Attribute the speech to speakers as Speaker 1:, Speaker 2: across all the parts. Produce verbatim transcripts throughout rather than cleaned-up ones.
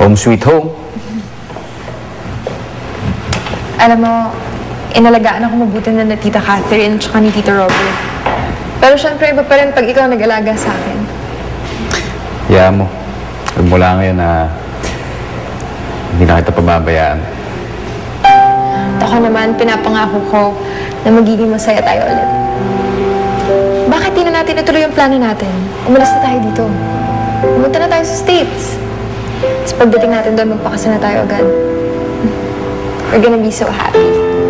Speaker 1: Home sweet home.
Speaker 2: Alam mo, inalagaan ako mabuti na na Tita Catherine at ni Tito Robert. Pero syempre, iba pa rin pag ikaw nag-alaga sa akin.
Speaker 1: Kaya mo, magmula ngayon na hindi na kita pababayaan.
Speaker 2: At ako naman, pinapangako ko na magiging masaya tayo ulit. Bakit di na natin ituloy yung plano natin? Umalis na tayo dito. Pumunta na tayo sa States. Tapos pagdating natin doon, magpakasal na tayo agad. We're gonna be so happy.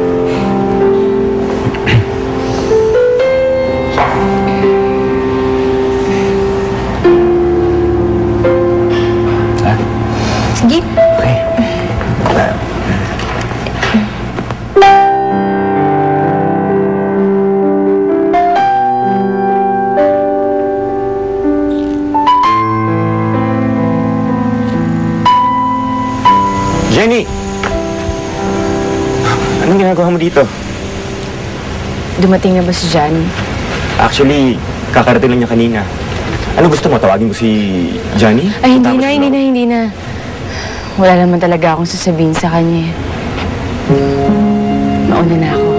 Speaker 1: Ha?
Speaker 2: Sige.
Speaker 1: Okay.
Speaker 3: Jenny! Anong ginagawa mo dito?
Speaker 4: Dumating na ba si Johnny?
Speaker 3: Actually, kakarating lang niya kanina. Ano gusto mo? Tawagin mo si Johnny?
Speaker 4: Ay, hindi na, hindi na, hindi na. Wala naman talaga akong sasabihin sa kanya. Mauna na ako.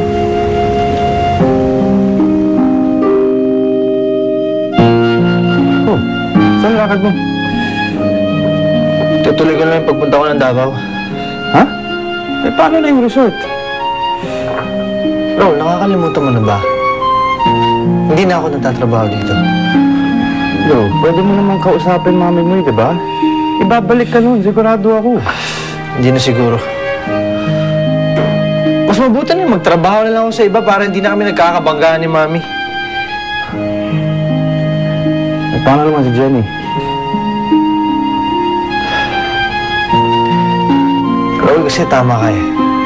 Speaker 3: Oh, saan lakad mo? Tutuloy ko na yung pagpunta ko ng Davao. Ha? Eh, paano na yung resort?
Speaker 5: Bro, nakakalimutan mo na ba? Hindi na ako nagtatrabaho dito.
Speaker 1: Bro, pwede mo naman kausapin mami mo, di ba? Ibabalik ka nun, sigurado ako.
Speaker 5: Hindi na siguro. Mas mabuti na yung magtrabaho na lang ako sa iba para hindi na kami nagkakabanggaan ni Mami.
Speaker 1: Eh, paano naman si Jenny?
Speaker 5: Raul, kasi tama ka eh.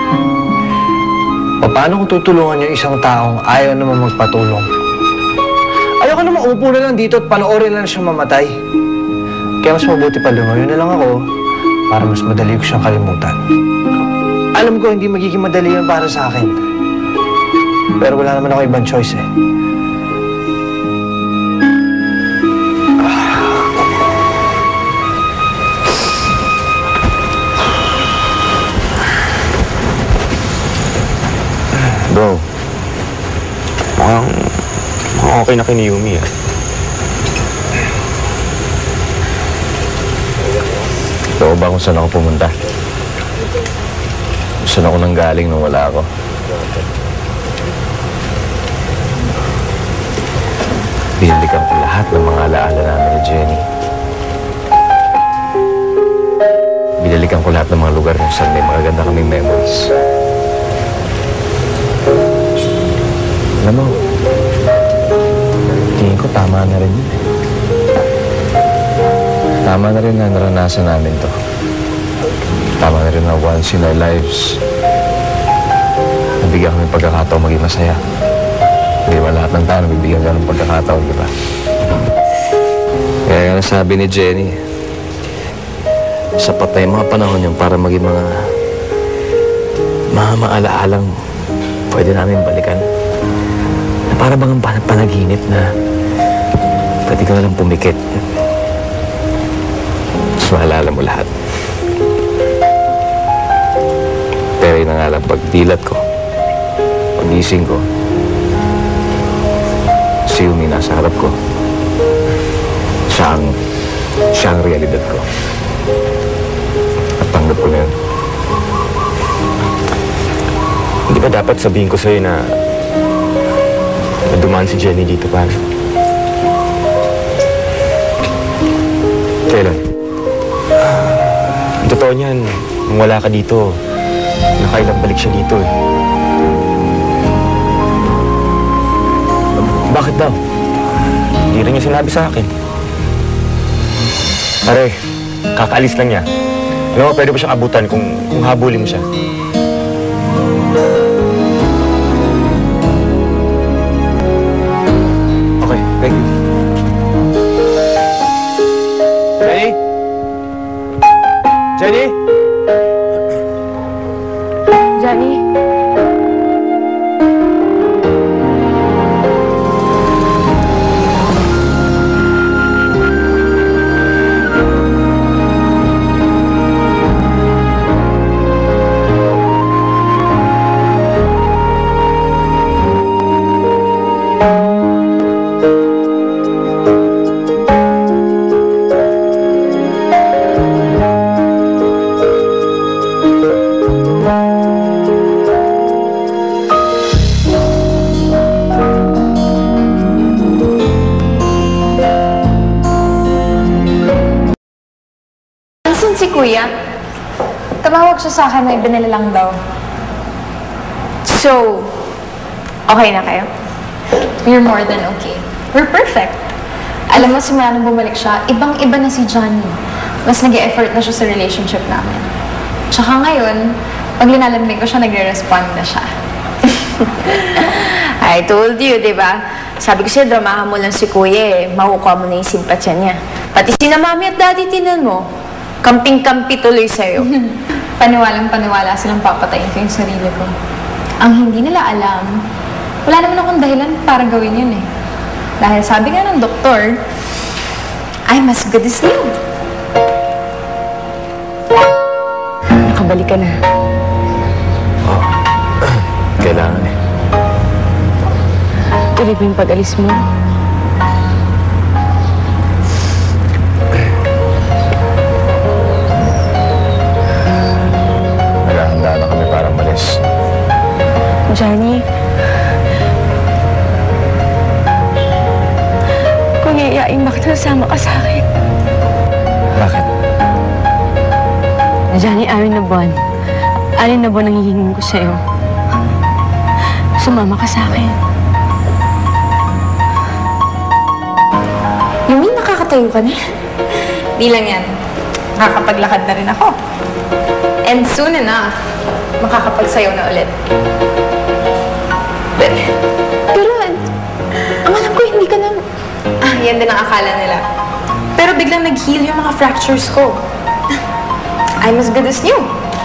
Speaker 5: Paano kung tutulungan yung isang taong ayaw naman magpatulong? Ayaw ko naman upo na lang dito at panoorin lang siyang mamatay. Kaya mas mabuti pa lumayo na lang ako para mas madali ko siyang kalimutan. Alam ko hindi magiging madali yan para sa akin. Pero wala naman ako ibang choice eh.
Speaker 3: Bro, mukhang, mukhang okay na kay Yumi ah.
Speaker 6: Ito ba kung saan ako pumunta? Saan ako nanggaling nung wala ako? Binalikan ko lahat ng mga alaala namin ni Jenny. Binalikan ko lahat ng mga lugar kung saan may magaganda kaming memories. Alam mo, tingin ko tama na rin yun. Tama na rin na naranasan namin to. Tama na rin na once in our lives, nabigyan kami pagkakataon maging masaya. Hindi ba lahat ng tao nabibigyan ka ng pagkakataon, di ba? Kaya nga nasabi ni Jenny, sapat na yung mga panahon yung para maging mga mga maalaalang pwede namin balikan. Na para bang pan panaginip na pwede ka na lang pumikit. Tapos maalala mo lahat. Pero yun na nga lang, pagdilat ko, pagising ko, si Yumi nasa harap ko. Siya ang, siya ang realidad ko. At tanggap ko na yun.
Speaker 3: Hindi ba dapat sabihin ko sa'yo na na dumaan si Jenny dito, pare? Kailan? Ang totoo niyan, nung wala ka dito, nakailang balik siya dito eh. Bakit daw? Hindi rin niya sinabi sa akin. Pare, kakaalis lang niya. Alam mo, pwede ba siyang abutan kung, kung habulin mo siya? Okay, thank you. Jenny? Jenny?
Speaker 4: Johnny?
Speaker 2: si Kuya? Tumawag siya sa akin, may binili lang daw. So, okay na kayo? We're more than okay. We're perfect. Alam mo, simula nung bumalik siya, ibang-iba na si Johnny. Mas nag-e-effort na siya sa relationship namin. Tsaka ngayon, pag linalamig ko siya, nagre-respond na siya.
Speaker 4: I told you, di ba? Sabi ko sa'yo, dramahan mo lang si Kuya eh. Makukuha mo na yung simpatsya niya. Pati sina Mami at Daddy, tinan mo. Kamping-kampi tuloy sa'yo.
Speaker 2: Paniwalang paniwala silang papatayin ko yung sarili ko. Ang hindi nila alam, wala naman akong dahilan para gawin yun eh. Dahil sabi nga ng doktor, I'm as good as new.
Speaker 4: Nakabalik ka na.
Speaker 3: Oh, kailangan eh.
Speaker 4: Tuloy ba yung pag-alis mo?
Speaker 3: Naghahanda na kami para malis.
Speaker 4: Johnny, kung iayain, bakit nasama ka sa akin?
Speaker 3: Bakit?
Speaker 4: Johnny, amin na buwan. Anin na buwan ang hihingin ko sa'yo. Sumama ka sa akin.
Speaker 2: You mean nakakatayo ka na? Di lang yan. Nakakapaglakad na rin ako. And soon enough, makakapagsayaw na ulit. Pero, pero ang alam ko, hindi ka na... Ah, yan din ang akala nila. Pero biglang nag-heal yung mga fractures ko. I'm as good as new.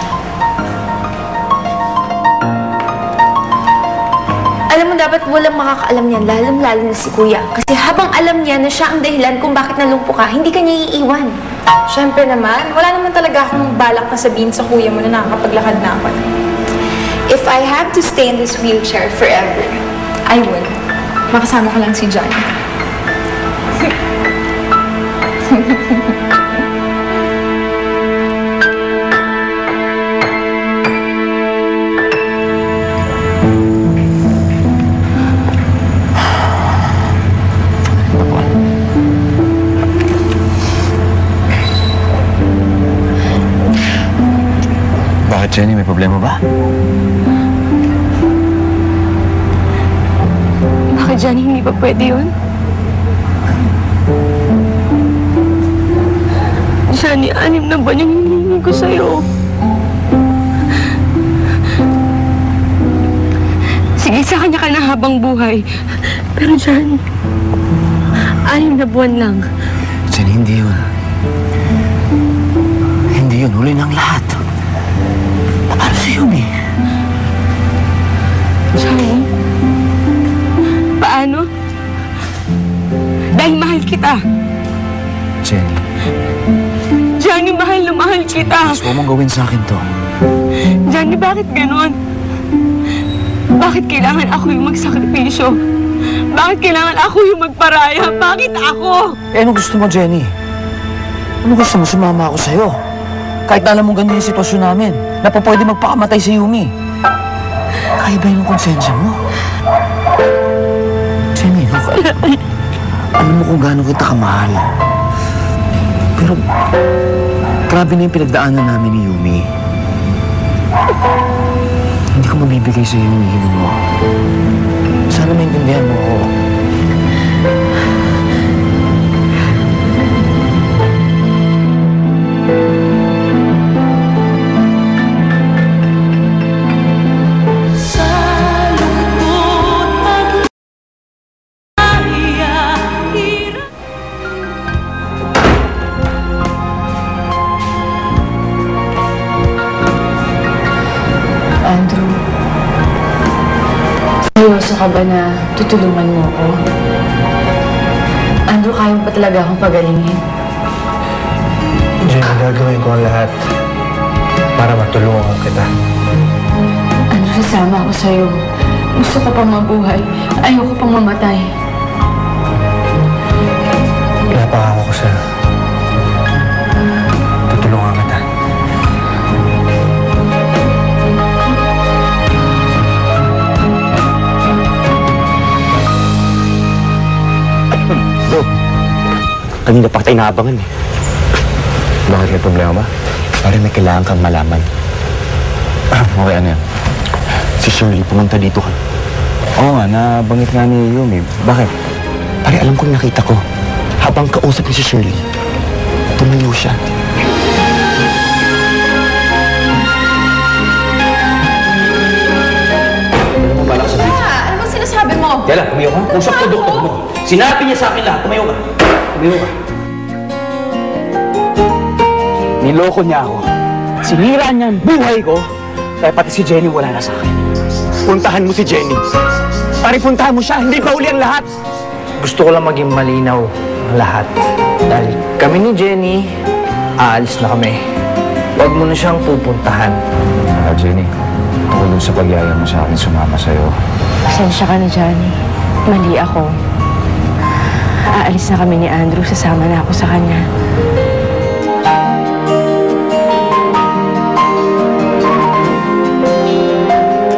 Speaker 4: Alam mo, dapat walang makakaalam niyan, lalong-lalo na si Kuya. Kasi habang alam niya na siya ang dahilan kung bakit nalumpo ka, hindi ka niya iiwan.
Speaker 2: Siyempre naman, wala naman talaga akong balak na sabihin sa kuya mo na nakakapaglakad na ako. If I have to stay in this wheelchair forever, I would. Makasama ko lang si Johnny.
Speaker 3: Bakit, Jenny? May problema ba?
Speaker 4: Bakit, Johnny, hindi ba pwede yun? Johnny, anim na buwan yung hinihingi ko sa'yo. Sige, sa kanya ka na habang buhay. Pero, Johnny, anim na buwan lang.
Speaker 3: Jenny, hindi yun. Hindi yun. Huli ng lahat. Para sa Yumi.
Speaker 4: Johnny, paano? Dahil mahal kita.
Speaker 3: Jenny,
Speaker 4: Johnny, mahal na mahal kita.
Speaker 3: please, huwag mong gawin sa akin to.
Speaker 4: Johnny, bakit ganon? Bakit kailangan ako yung magsakripisyo? Bakit kailangan ako yung magparaya? Bakit ako?
Speaker 5: Eh, ano gusto mo, Jenny? Ano gusto mo? Sumama ako sa'yo. Kahit na alam mo ganyan yung sitwasyon namin, na pa pwede magpakamatay si Yumi. Kaya ba yun ang konsensya mo? Jenny, look, alam mo kung gaano kita kamahal. Pero, grabe na yung pinagdaanan namin ni Yumi. Hindi ko mabibigay sa'yo yung hiling mo. Sana maintindihan mo ako.
Speaker 4: Andrew, seryoso ka ba na tutulungan mo ako? Andrew, kaya mo pa talaga akong pagalingin?
Speaker 5: Jenny, gagawin ko ang lahat para matulungan kita.
Speaker 4: Andrew, sasama ako sa'yo. Gusto ko pang mabuhay. Ayoko pang mamatay.
Speaker 5: Pinapakako ko sa'yo. Tutulungan kita.
Speaker 3: Bro, kanina pa kita inaabangan eh.
Speaker 6: Bakit may problema ba?
Speaker 3: Pare, may kailangan kang malaman. Okay, ano yan? Si Shirley, pumunta dito ka. Oo nga, nabanggit nga ni Yumi. Bakit? Pare, alam kong nakita ko. Habang kausap ni si Shirley, tumayo siya.
Speaker 7: Ano mo balak sabihin?
Speaker 2: Ah, ano bang sinasabi mo?
Speaker 7: Yala, tumayo ka. Usap ko, doktor mo. Sinabi niya sa akin lahat. Tumayo ka. Tumayo ka.
Speaker 8: Niloko niya ako. Sinira niya ang buhay ko. Kaya pati si Jenny wala na sa akin. Puntahan mo si Jenny. Pare, puntahan mo siya. Hindi pa uli ang lahat.
Speaker 5: Gusto ko lang maging malinaw ang lahat. Dahil kami ni Jenny, aalis na kami. Huwag mo na siyang pupuntahan.
Speaker 6: Ah, Jenny, tungkol dun sa pagyaya mo sa akin sumama sa'yo.
Speaker 9: Pasensya ka na, Johnny. Mali ako. Aalis na kami ni Andrew. Sasama na ako sa kanya.